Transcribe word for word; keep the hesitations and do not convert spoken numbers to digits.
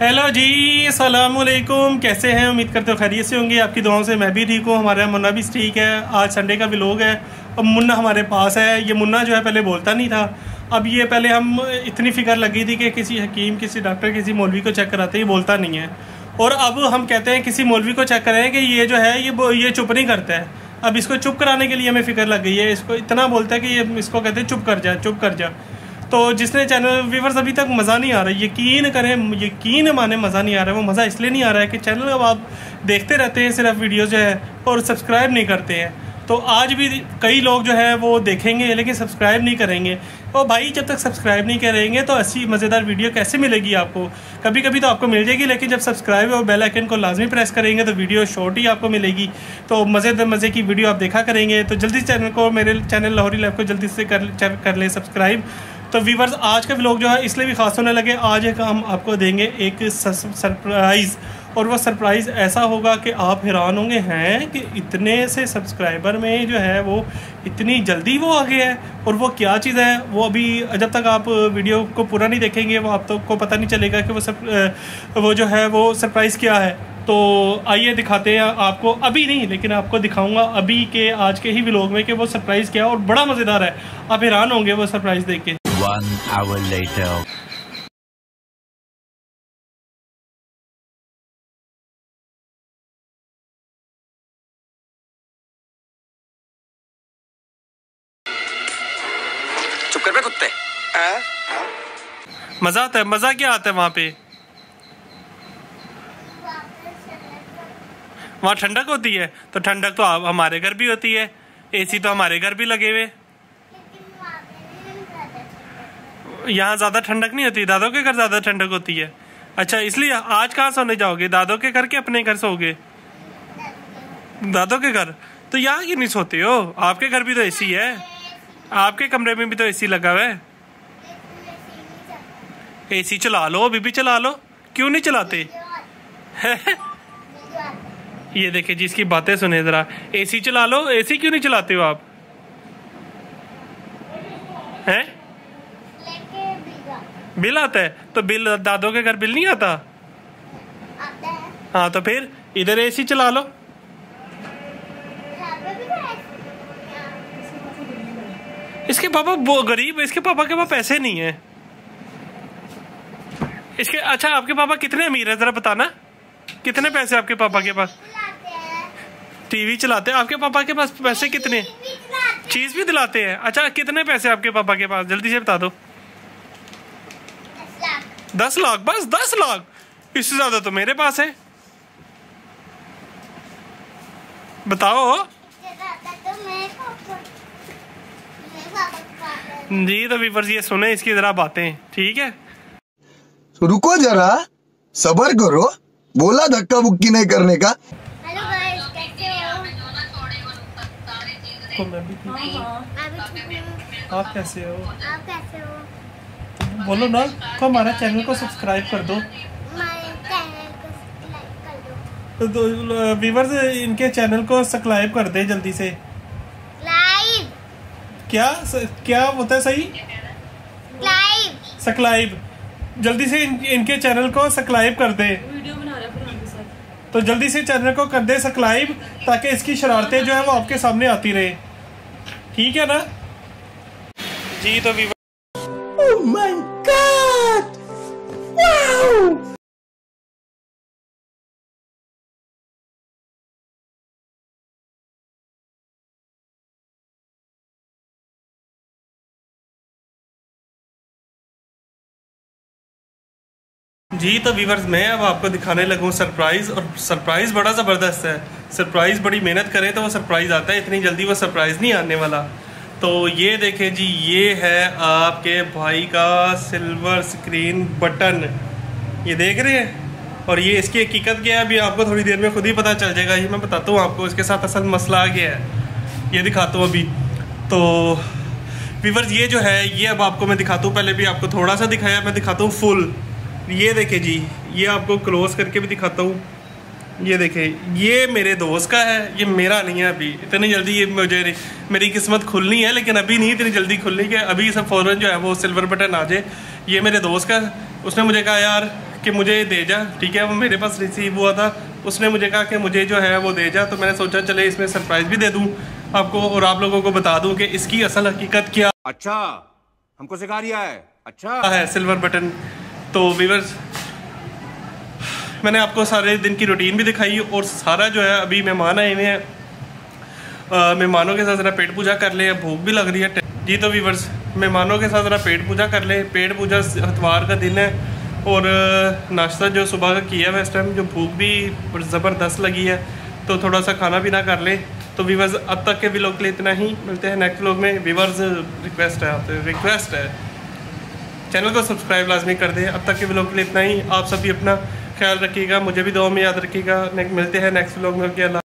Hello जी, अस्सलाम वालेकुम। कैसे हैं? उम्मीद करते हो खैरियत से होंगे। आपकी दुआओं से मैं भी ठीक हूँ। हमारा मुन्ना भी ठीक है। आज संडे का व्लॉग है। अब मुन्ना हमारे पास है। ये मुन्ना जो है पहले बोलता नहीं था। अब ये पहले हम इतनी फिक्र लगी थी कि किसी हकीम, किसी डॉक्टर, किसी मौलवी को चेक कराते, ये बोलता नहीं है। और अब हम कहते हैं किसी मौलवी को चेक करें कि ये जो है ये ये चुप नहीं करता है। अब इसको चुप कराने के लिए हमें फ़िक्र लग गई है। इसको इतना बोलता है कि ये इसको कहते हैं चुप कर जा, चुप कर जा। तो जिसने चैनल व्यूवर्स अभी तक मज़ा नहीं आ रहा है, यकीन करें, यकीन माने मज़ा नहीं आ रहा है। वो मज़ा इसलिए नहीं आ रहा है कि चैनल अब आप देखते रहते हैं सिर्फ वीडियो जो है और सब्सक्राइब नहीं करते हैं। तो आज भी कई लोग जो है वो देखेंगे लेकिन सब्सक्राइब नहीं करेंगे। और भाई जब तक सब्सक्राइब नहीं करेंगे तो अच्छी मज़ेदार वीडियो कैसे मिलेगी आपको? कभी कभी तो आपको मिल जाएगी, लेकिन जब सब्सक्राइब और बेल आइकन को लाजमी प्रेस करेंगे तो वीडियो शॉर्ट ही आपको मिलेगी। तो मज़ेदार मज़े की वीडियो आप देखा करेंगे। तो जल्दी चैनल को, मेरे चैनल लाहौरी लाइफ को जल्दी से कर कर ले सब्सक्राइब। तो व्यूवर्स आज का व्लॉग जो है इसलिए भी खास होने लगे। आज एक हम आपको देंगे एक सरप्राइज़, और वो सरप्राइज़ ऐसा होगा कि आप हैरान होंगे हैं कि इतने से सब्सक्राइबर में जो है वो इतनी जल्दी वो आ गया है। और वो क्या चीज़ है वो अभी जब तक आप वीडियो को पूरा नहीं देखेंगे वो आप तो को पता नहीं चलेगा कि वो सब वो जो है वो सरप्राइज़ क्या है। तो आइए दिखाते हैं आपको। अभी नहीं, लेकिन आपको दिखाऊंगा अभी के आज के ही व्लॉग में कि वो सरप्राइज़ क्या है। और बड़ा मज़ेदार है, आप हैरान होंगे वो सरप्राइज़ देख के। One hour later. चुप कर बे कुत्ते। मज़ा आता है। मज़ा क्या आता है वहाँ पे? वहाँ ठंडक होती है। तो ठंडक तो हमारे घर भी होती है। एसी तो हमारे घर भी लगे हुए। यहाँ ज़्यादा ठंडक नहीं होती। दादों के घर ज़्यादा ठंडक होती है। अच्छा, इसलिए आज कहाँ सोने जाओगे? दादों के घर के अपने घर सोओगे? दादों के घर। तो यहाँ क्यों नहीं सोते हो? आपके घर भी तो एसी है। आपके कमरे में भी तो एसी लगा हुआ है। एसी चला लो, अभी भी चला लो। क्यों नहीं चलाते? ये देखिए जी, इसकी बातें सुने जरा। एसी चला लो। एसी क्यों नहीं चलाते हो आप? हैं? बिल आता है? तो बिल दादों के घर बिल नहीं आता? आता है। हाँ तो फिर इधर एसी चला लो। इसके पापा वो गरीब है। इसके पापा के पास पैसे नहीं है। इसके अच्छा, आपके पापा कितने अमीर है जरा बताना। कितने पैसे आपके पापा के पास? टीवी चलाते हैं। आपके पापा के पास पैसे कितने? चीज भी दिलाते हैं। अच्छा, कितने पैसे आपके पापा के पास? जल्दी से बता दो। दस लाख? बस दस लाख? इससे ज्यादा तो मेरे पास है। बताओ जी। तो व्यूअर्स ये सुने इसकी जरा बातें, ठीक है? तो रुको जरा, सब्र करो। बोला धक्का बुक्की नहीं करने का। हेलो गाइस, कैसे हो? तो मैं भी ठीक हूँ। आप कैसे हो? आप कैसे हो? बोलो ना। तो हमारा चैनल को सब्सक्राइब कर दो। हमारे चैनल को सब्सक्राइब कर दो। तो व्यूअर्स इनके चैनल को सब्सक्राइब कर दे जल्दी से। लाइव क्या क्या होता है सही? Live subscribe. जल्दी से इन, इनके चैनल को सब्सक्राइब कर दे। वीडियो बना रहा है आपके साथ। तो जल्दी से चैनल को कर दे सब्सक्राइब, ताकि इसकी शरारतें जो है वो आपके सामने आती रहे। ठीक है ना जी? तो viewers Oh my God! Wow! जी तो व्यूअर्स मैं अब आपको दिखाने लगूँ सरप्राइज़। और सरप्राइज़ बड़ा ज़बरदस्त है। सरप्राइज़ बड़ी मेहनत करें तो वो सरप्राइज़ आता है। इतनी जल्दी वो सरप्राइज़ नहीं आने वाला। तो ये देखें जी, ये है आपके भाई का सिल्वर स्क्रीन बटन। ये देख रहे हैं? और ये इसकी हकीकत क्या है अभी आपको थोड़ी देर में खुद ही पता चल जाएगा। ये मैं बताता हूँ आपको। इसके साथ असल मसला आ गया है, ये दिखाता हूँ अभी। तो व्यूअर्स ये जो है ये अब आपको मैं दिखाता हूँ। पहले भी आपको थोड़ा सा दिखाया, मैं दिखाता हूँ फुल। ये देखें जी, ये आपको क्लोज करके भी दिखाता हूँ। ये देखें, ये मेरे दोस्त का है, ये मेरा नहीं है। अभी इतनी जल्दी ये मुझे मेरी किस्मत खुलनी है, लेकिन अभी नहीं इतनी जल्दी खुलनी है। अभी सब फ़ौरन जो है वो सिल्वर बटन आ जाए। ये मेरे दोस्त का, उसने मुझे कहा यार कि मुझे दे जा, ठीक है। वो मेरे पास रिसीव हुआ था, उसने मुझे कहा कि मुझे जो है वो दे जा। तो मैंने सोचा चले इसमें सरप्राइज़ भी दे दूँ आपको और आप लोगों को बता दूँ कि इसकी असल हकीकत क्या अच्छा हमको सिखा रिया है। अच्छा है सिल्वर बटन। तो व्यूअर्स, मैंने आपको सारे दिन की रूटीन भी दिखाई और सारा जो है, अभी मेहमान आए हुए हैं, मेहमानों के साथ ज़रा पेट पूजा कर ले, भूख भी लग रही है जी। तो व्यूअर्स, मेहमानों के साथ ज़रा पेट पूजा कर ले। पेट पूजा इतवार का दिन है और नाश्ता जो सुबह का किया है इस टाइम, जो भूख भी ज़बरदस्त लगी है, तो थोड़ा सा खाना पीना कर ले। तो व्यूअर्स, अब तक के व्लॉग के लिए इतना ही, मिलते हैं नेक्स्ट व्लॉग में। व्यूअर्स, रिक्वेस्ट है आपसे, रिक्वेस्ट है चैनल को सब्सक्राइब लाजमी कर दें। अब तक के व्लॉग के लिए इतना ही। आप सभी अपना ख्याल रखिएगा, मुझे भी दुआ में याद रखिएगा। मिलते हैं नेक्स्ट व्लॉग में। ओके, अल्लाह।